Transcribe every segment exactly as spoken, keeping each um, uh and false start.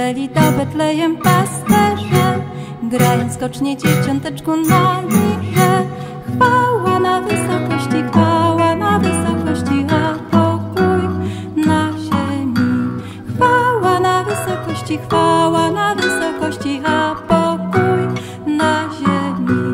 Przyjęli do Betlejem pasterze, grając skocznie dzieciąteczku na lirze. Chwała na wysokości, chwała na wysokości, a pokój na ziemi. Chwała na wysokości, chwała na wysokości, a pokój na ziemi.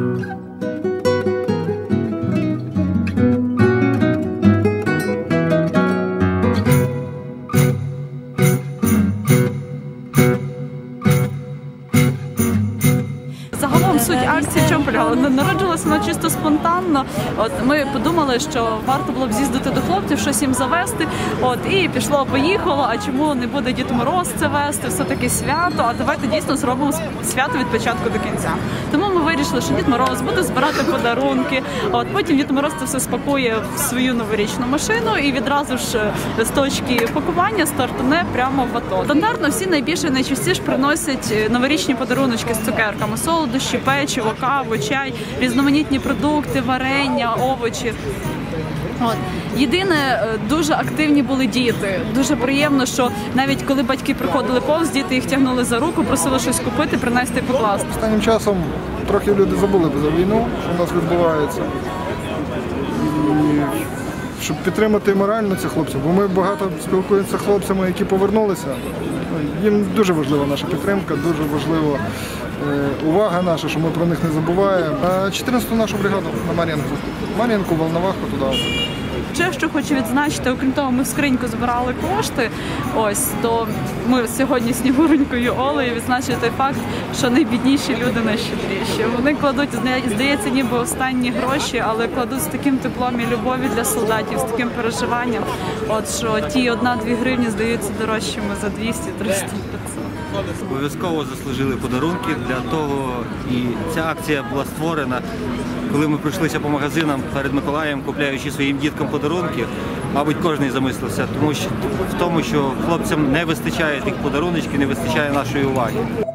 Загалом суть акції в чому полягала? Народилася вона чисто спонтанно. От ми подумали, що варто було б з'їздити до хлопців, щось їм завести. От і пішло, поїхало. А чому не буде Дід Мороз це вести? Все таки свято. А давайте дійсно зробимо свято від початку до кінця. Тому ми вирішили, що Дід Мороз буде збирати подарунки. От потім Дід Мороз це все спакує в свою новорічну машину і відразу ж з точки пакування стартуне прямо в АТО. Стандартно всі найбільше найчастіше приносять новорічні подаруночки з цукерками, солодощі, печиво, каву, чай, різноманітні продукти, варення, овочі. От. Єдине, дуже активні були діти. Дуже приємно, що навіть коли батьки приходили повз, діти їх тягнули за руку, просили щось купити, принести і покласти. Останнім часом трохи люди забули за війну, що у нас відбувається. І щоб підтримати морально цих хлопців, бо ми багато спілкуємося з хлопцями, які повернулися. Їм дуже важлива наша підтримка, дуже важлива увага наша, що ми про них не забуваємо. А чотирнадцяту нашу бригаду на Мар'їнку. Мар'їнку, Волноваху, туди. Ще, що хочу відзначити, окрім того, ми в скриньку збирали кошти, ось, то ми сьогодні Снігуронькою Олею відзначили той факт, що найбідніші люди найщедріші. Вони кладуть, здається, ніби останні гроші, але кладуть з таким теплом і любов'ю для солдатів, з таким переживанням, от, що ті одна-дві гривні здаються дорожчими за двісті, триста, п'ятсот. Обов'язково заслужили подарунки, для того і ця акція була створена. Коли ми пройшлися по магазинам перед Миколаєм, купляючи своїм діткам подарунки, мабуть, кожен замислився тому, що, в тому, що хлопцям не вистачає тих подаруночків, не вистачає нашої уваги.